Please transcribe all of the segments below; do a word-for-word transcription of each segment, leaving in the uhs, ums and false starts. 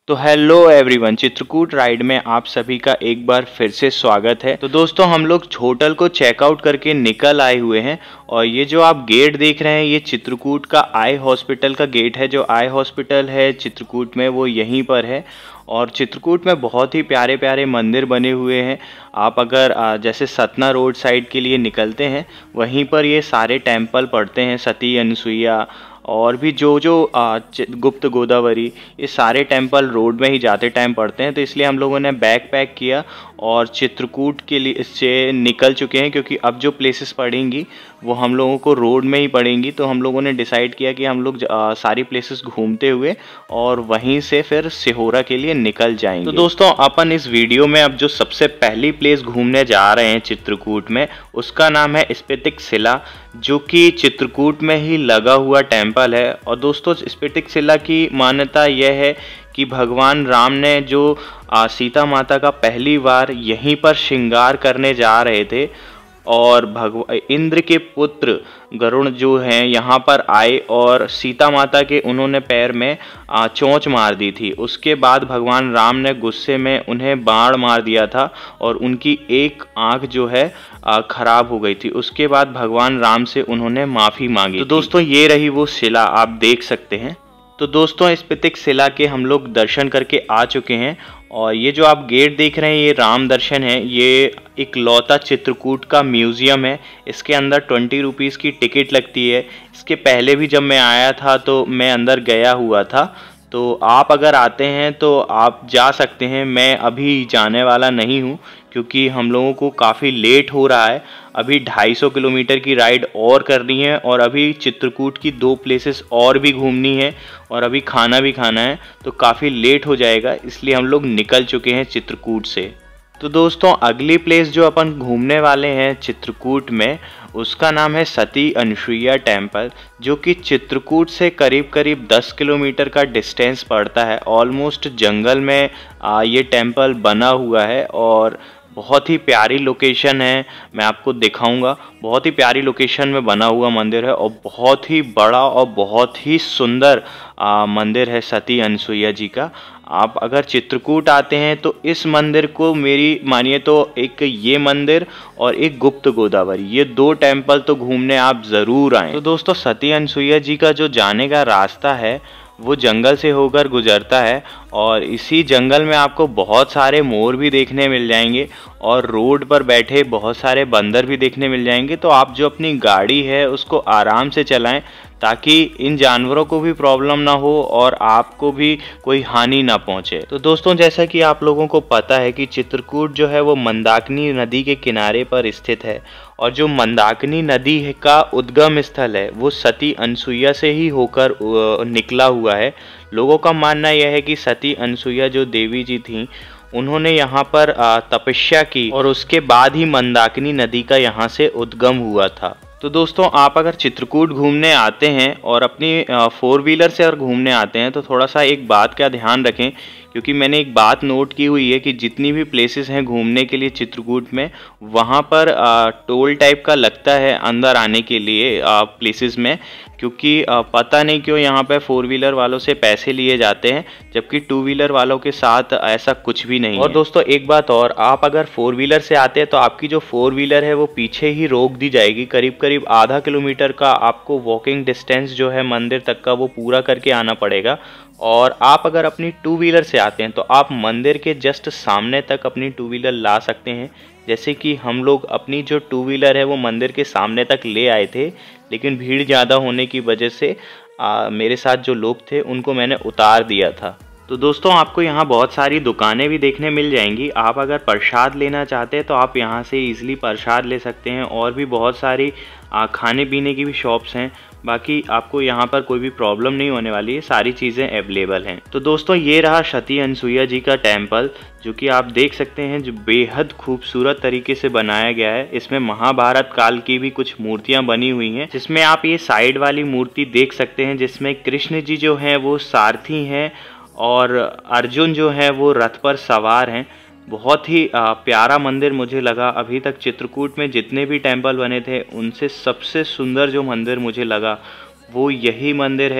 तो hello everyone, Chitrakoot ride में आप सभी का एक बार फिर से स्वागत है। तो दोस्तों, हम लोग होटल को चेकआउट करके निकल आए हुए हैं और ये जो आप गेट देख रहे हैं ये चित्रकूट का आई हॉस्पिटल का गेट है। जो आई हॉस्पिटल है चित्रकूट में वो यहीं पर है और चित्रकूट में बहुत ही प्यारे प्यारे मंदिर बने हुए हैं। आप अगर जैसे सतना रोड साइड के लिए निकलते हैं वहीं पर ये सारे टेम्पल पड़ते हैं, सती अनसुईया और भी जो जो गुप्त गोदावरी, ये सारे टेम्पल रोड में ही जाते टाइम पड़ते हैं। तो इसलिए हम लोगों ने बैग पैक किया और चित्रकूट के लिए इससे निकल चुके हैं, क्योंकि अब जो प्लेसेस पड़ेंगी वो हम लोगों को रोड में ही पड़ेंगी। तो हम लोगों ने डिसाइड किया कि हम लोग सारी प्लेसेस घूमते हुए और वहीं से फिर सिहोरा के लिए निकल जाएंगे। तो दोस्तों, अपन इस वीडियो में अब जो सबसे पहली प्लेस घूमने जा रहे हैं चित्रकूट में, उसका नाम है स्फटिक शिला, जो कि चित्रकूट में ही लगा हुआ टेम्पल है। और दोस्तों, स्फटिक शिला की मान्यता यह है कि भगवान राम ने जो सीता माता का पहली बार यहीं पर श्रृंगार करने जा रहे थे और भगवान इंद्र के पुत्र गरुड़ जो हैं यहाँ पर आए और सीता माता के उन्होंने पैर में चोंच मार दी थी। उसके बाद भगवान राम ने गुस्से में उन्हें बाण मार दिया था और उनकी एक आंख जो है खराब हो गई थी। उसके बाद भगवान राम से उन्होंने माफ़ी मांगी। तो दोस्तों, ये रही वो शिला, आप देख सकते हैं। तो दोस्तों, स्फटिक शिला के हम लोग दर्शन करके आ चुके हैं और ये जो आप गेट देख रहे हैं ये राम दर्शन है। ये एक लौता चित्रकूट का म्यूज़ियम है। इसके अंदर ट्वेंटी रुपीज़ की टिकट लगती है। इसके पहले भी जब मैं आया था तो मैं अंदर गया हुआ था। तो आप अगर आते हैं तो आप जा सकते हैं। मैं अभी जाने वाला नहीं हूँ क्योंकि हम लोगों को काफ़ी लेट हो रहा है। अभी ढाई सौ किलोमीटर की राइड और करनी है और अभी चित्रकूट की दो प्लेसेस और भी घूमनी है और अभी खाना भी खाना है, तो काफ़ी लेट हो जाएगा। इसलिए हम लोग निकल चुके हैं चित्रकूट से। तो दोस्तों, अगली प्लेस जो अपन घूमने वाले हैं चित्रकूट में, उसका नाम है सती अनसुईया टेम्पल, जो कि चित्रकूट से करीब करीब दस किलोमीटर का डिस्टेंस पड़ता है। ऑलमोस्ट जंगल में आ, ये टेम्पल बना हुआ है और बहुत ही प्यारी लोकेशन है। मैं आपको दिखाऊंगा। बहुत ही प्यारी लोकेशन में बना हुआ मंदिर है और बहुत ही बड़ा और बहुत ही सुंदर आ, मंदिर है सती अनसुईया जी का। आप अगर चित्रकूट आते हैं तो इस मंदिर को, मेरी मानिए तो एक ये मंदिर और एक गुप्त गोदावरी, ये दो टेम्पल तो घूमने आप ज़रूर आएँ। तो दोस्तों, सती अनसुईया जी का जो जाने का रास्ता है वो जंगल से होकर गुजरता है और इसी जंगल में आपको बहुत सारे मोर भी देखने मिल जाएंगे और रोड पर बैठे बहुत सारे बंदर भी देखने मिल जाएंगे। तो आप जो अपनी गाड़ी है उसको आराम से चलाएं ताकि इन जानवरों को भी प्रॉब्लम ना हो और आपको भी कोई हानि ना पहुंचे। तो दोस्तों, जैसा कि आप लोगों को पता है कि चित्रकूट जो है वो मंदाकिनी नदी के किनारे पर स्थित है और जो मंदाकिनी नदी का उद्गम स्थल है वो सती अनसुईया से ही होकर निकला हुआ है। लोगों का मानना यह है कि सती अनसुईया जो देवी जी थीं, उन्होंने यहाँ पर तपस्या की और उसके बाद ही मंदाकिनी नदी का यहाँ से उद्गम हुआ था। तो दोस्तों, आप अगर चित्रकूट घूमने आते हैं और अपनी फोर व्हीलर से अगर घूमने आते हैं तो थोड़ा सा एक बात का ध्यान रखें, क्योंकि मैंने एक बात नोट की हुई है कि जितनी भी प्लेसेस हैं घूमने के लिए चित्रकूट में, वहाँ पर आ, टोल टाइप का लगता है अंदर आने के लिए प्लेसेस में, क्योंकि आ, पता नहीं क्यों यहाँ पे फोर व्हीलर वालों से पैसे लिए जाते हैं, जबकि टू व्हीलर वालों के साथ ऐसा कुछ भी नहीं। और दोस्तों, एक बात और, आप अगर फोर व्हीलर से आते हैं तो आपकी जो फोर व्हीलर है वो पीछे ही रोक दी जाएगी। करीब करीब आधा किलोमीटर का आपको वॉकिंग डिस्टेंस जो है मंदिर तक का वो पूरा करके आना पड़ेगा। और आप अगर अपनी टू व्हीलर से आते हैं तो आप मंदिर के जस्ट सामने तक अपनी टू व्हीलर ला सकते हैं। जैसे कि हम लोग अपनी जो टू व्हीलर है वो मंदिर के सामने तक ले आए थे, लेकिन भीड़ ज़्यादा होने की वजह से आ, मेरे साथ जो लोग थे उनको मैंने उतार दिया था। तो दोस्तों, आपको यहाँ बहुत सारी दुकानें भी देखने मिल जाएंगी। आप अगर प्रसाद लेना चाहते हैं तो आप यहाँ से इजीली प्रसाद ले सकते हैं और भी बहुत सारी आ, खाने पीने की भी शॉप्स हैं। बाकी आपको यहाँ पर कोई भी प्रॉब्लम नहीं होने वाली है, सारी चीज़ें अवेलेबल हैं। तो दोस्तों, ये रहा सती अनसुईया जी का टेम्पल, जो कि आप देख सकते हैं, जो बेहद खूबसूरत तरीके से बनाया गया है। इसमें महाभारत काल की भी कुछ मूर्तियाँ बनी हुई हैं, जिसमें आप ये साइड वाली मूर्ति देख सकते हैं जिसमें कृष्ण जी जो हैं वो सारथी हैं और अर्जुन जो है वो रथ पर सवार हैं। बहुत ही प्यारा मंदिर मुझे लगा। अभी तक चित्रकूट में जितने भी टेम्पल बने थे उनसे सबसे सुंदर जो मंदिर मुझे लगा वो यही मंदिर है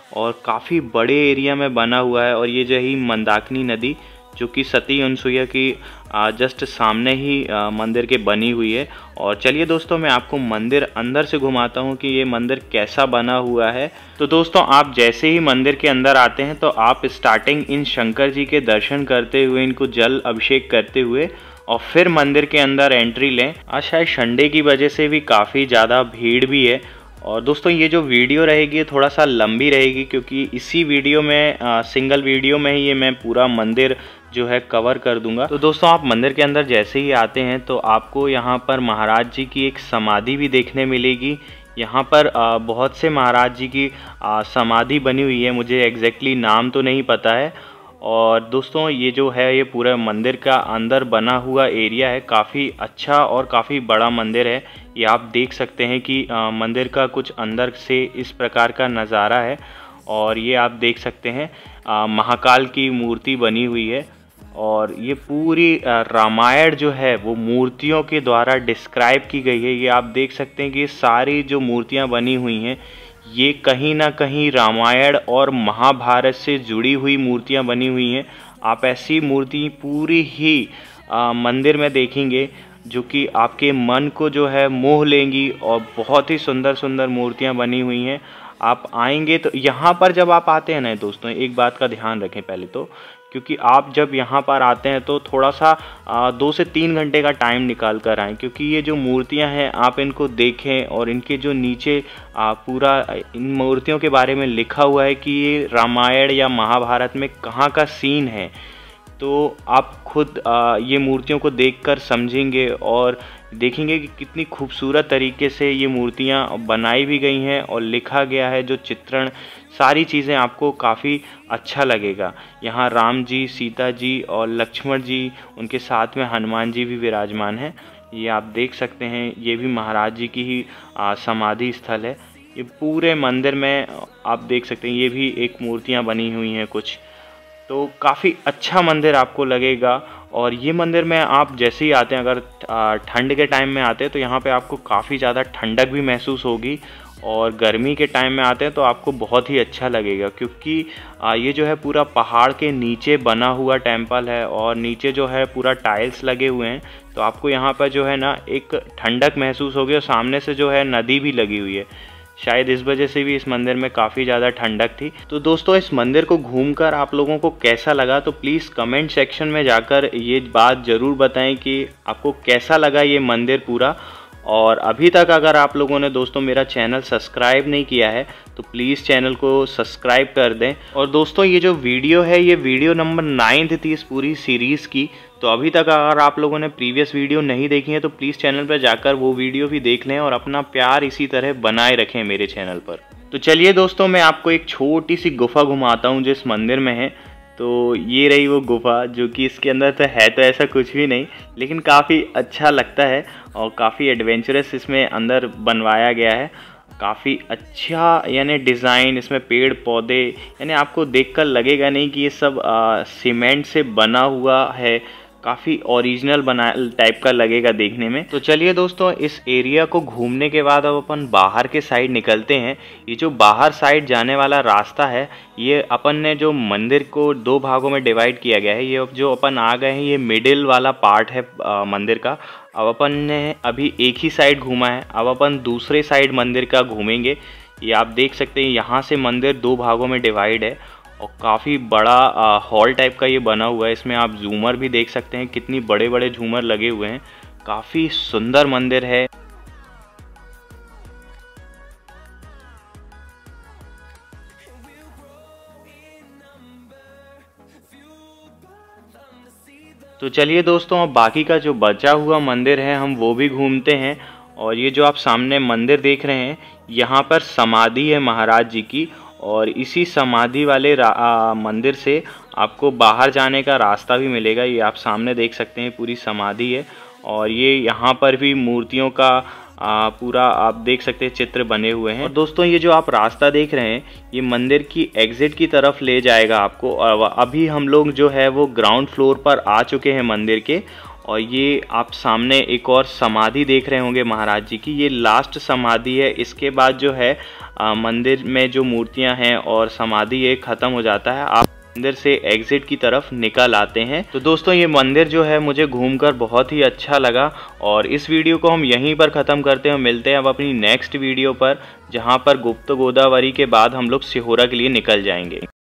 और काफ़ी बड़े एरिया में बना हुआ है। और ये जो ही मंदाकिनी नदी जो कि सती अनसुईया की जस्ट सामने ही आ, मंदिर के बनी हुई है। और चलिए दोस्तों, मैं आपको मंदिर अंदर से घुमाता हूँ कि ये मंदिर कैसा बना हुआ है। तो दोस्तों, आप जैसे ही मंदिर के अंदर आते हैं तो आप स्टार्टिंग इन शंकर जी के दर्शन करते हुए, इनको जल अभिषेक करते हुए और फिर मंदिर के अंदर एंट्री लें। आज शायद संडे की वजह से भी काफ़ी ज़्यादा भीड़ भी है। और दोस्तों, ये जो वीडियो रहेगी थोड़ा सा लंबी रहेगी, क्योंकि इसी वीडियो में आ, सिंगल वीडियो में ही ये मैं पूरा मंदिर जो है कवर कर दूंगा। तो दोस्तों, आप मंदिर के अंदर जैसे ही आते हैं तो आपको यहाँ पर महाराज जी की एक समाधि भी देखने मिलेगी। यहाँ पर आ, बहुत से महाराज जी की आ, समाधि बनी हुई है, मुझे एग्जैक्टली नाम तो नहीं पता है। और दोस्तों, ये जो है ये पूरा मंदिर का अंदर बना हुआ एरिया है, काफ़ी अच्छा और काफ़ी बड़ा मंदिर है। ये आप देख सकते हैं कि आ, मंदिर का कुछ अंदर से इस प्रकार का नज़ारा है। और ये आप देख सकते हैं आ, महाकाल की मूर्ति बनी हुई है। और ये पूरी रामायण जो है वो मूर्तियों के द्वारा डिस्क्राइब की गई है। ये आप देख सकते हैं कि सारी जो मूर्तियाँ बनी हुई हैं ये कहीं ना कहीं रामायण और महाभारत से जुड़ी हुई मूर्तियां बनी हुई हैं। आप ऐसी मूर्ति पूरी ही आ, मंदिर में देखेंगे जो कि आपके मन को जो है मोह लेंगी। और बहुत ही सुंदर सुंदर मूर्तियां बनी हुई हैं। आप आएंगे तो यहाँ पर जब आप आते हैं ना दोस्तों, एक बात का ध्यान रखें पहले तो, क्योंकि आप जब यहाँ पर आते हैं तो थोड़ा सा आ, दो से तीन घंटे का टाइम निकाल कर आएँ, क्योंकि ये जो मूर्तियाँ हैं आप इनको देखें। और इनके जो नीचे आ, पूरा इन मूर्तियों के बारे में लिखा हुआ है कि ये रामायण या महाभारत में कहाँ का सीन है। तो आप खुद आ, ये मूर्तियों को देखकर समझेंगे और देखेंगे कि कितनी खूबसूरत तरीके से ये मूर्तियाँ बनाई भी गई हैं और लिखा गया है। जो चित्रण, सारी चीज़ें आपको काफ़ी अच्छा लगेगा। यहाँ राम जी, सीता जी और लक्ष्मण जी, उनके साथ में हनुमान जी भी विराजमान हैं। ये आप देख सकते हैं, ये भी महाराज जी की ही समाधि स्थल है। ये पूरे मंदिर में आप देख सकते हैं, ये भी एक मूर्तियाँ बनी हुई हैं कुछ। तो काफ़ी अच्छा मंदिर आपको लगेगा। और ये मंदिर में आप जैसे ही आते हैं, अगर ठंड के टाइम में आते हैं तो यहाँ पे आपको काफ़ी ज़्यादा ठंडक भी महसूस होगी। और गर्मी के टाइम में आते हैं तो आपको बहुत ही अच्छा लगेगा, क्योंकि ये जो है पूरा पहाड़ के नीचे बना हुआ टेम्पल है और नीचे जो है पूरा टाइल्स लगे हुए हैं। तो आपको यहाँ पर जो है ना एक ठंडक महसूस होगी। और सामने से जो है नदी भी लगी हुई है, शायद इस वजह से भी इस मंदिर में काफ़ी ज़्यादा ठंडक थी। तो दोस्तों, इस मंदिर को घूमकर आप लोगों को कैसा लगा, तो प्लीज़ कमेंट सेक्शन में जाकर ये बात ज़रूर बताएं कि आपको कैसा लगा ये मंदिर पूरा। और अभी तक अगर आप लोगों ने दोस्तों मेरा चैनल सब्सक्राइब नहीं किया है तो प्लीज़ चैनल को सब्सक्राइब कर दें। और दोस्तों, ये जो वीडियो है ये वीडियो नंबर नाइन्थ थी इस पूरी सीरीज़ की। तो अभी तक अगर आप लोगों ने प्रीवियस वीडियो नहीं देखी है तो प्लीज़ चैनल पर जाकर वो वीडियो भी देख लें और अपना प्यार इसी तरह बनाए रखें मेरे चैनल पर। तो चलिए दोस्तों, मैं आपको एक छोटी सी गुफा घुमाता हूँ जो इस मंदिर में है। तो ये रही वो गुफा, जो कि इसके अंदर तो है तो ऐसा कुछ भी नहीं, लेकिन काफ़ी अच्छा लगता है और काफ़ी एडवेंचरस इसमें अंदर बनवाया गया है। काफ़ी अच्छा यानी डिज़ाइन, इसमें पेड़ पौधे, यानी आपको देखकर लगेगा नहीं कि ये सब आ, सीमेंट से बना हुआ है। काफ़ी ओरिजिनल बना टाइप का लगेगा देखने में। तो चलिए दोस्तों, इस एरिया को घूमने के बाद अब अपन बाहर के साइड निकलते हैं। ये जो बाहर साइड जाने वाला रास्ता है, ये अपन ने जो मंदिर को दो भागों में डिवाइड किया गया है। ये जो अपन आ गए हैं ये मिडिल वाला पार्ट है आ, मंदिर का। अब अपन ने अभी एक ही साइड घूमा है, अब अपन दूसरे साइड मंदिर का घूमेंगे। ये आप देख सकते हैं, यहाँ से मंदिर दो भागों में डिवाइड है और काफ़ी बड़ा हॉल टाइप का ये बना हुआ है। इसमें आप झूमर भी देख सकते हैं, कितनी बड़े बड़े झूमर लगे हुए हैं। काफ़ी सुंदर मंदिर है। तो चलिए दोस्तों, अब बाकी का जो बचा हुआ मंदिर है हम वो भी घूमते हैं। और ये जो आप सामने मंदिर देख रहे हैं, यहाँ पर समाधि है महाराज जी की। और इसी समाधि वाले मंदिर से आपको बाहर जाने का रास्ता भी मिलेगा। ये आप सामने देख सकते हैं, पूरी समाधि है। और ये यहाँ पर भी मूर्तियों का आ, पूरा आप देख सकते हैं चित्र बने हुए हैं। और दोस्तों, ये जो आप रास्ता देख रहे हैं ये मंदिर की एग्जिट की तरफ ले जाएगा आपको। और अभी हम लोग जो है वो ग्राउंड फ्लोर पर आ चुके हैं मंदिर के। और ये आप सामने एक और समाधि देख रहे होंगे महाराज जी की, ये लास्ट समाधि है। इसके बाद जो है आ, मंदिर में जो मूर्तियां हैं और समाधि ये ख़त्म हो जाता है, आप मंदिर से एग्जिट की तरफ निकल आते हैं। तो दोस्तों ये मंदिर जो है मुझे घूमकर बहुत ही अच्छा लगा और इस वीडियो को हम यहीं पर ख़त्म करते हैं। मिलते हैं अब अपनी नेक्स्ट वीडियो पर, जहां पर गुप्त गोदावरी के बाद हम लोग सिहोरा के लिए निकल जाएंगे।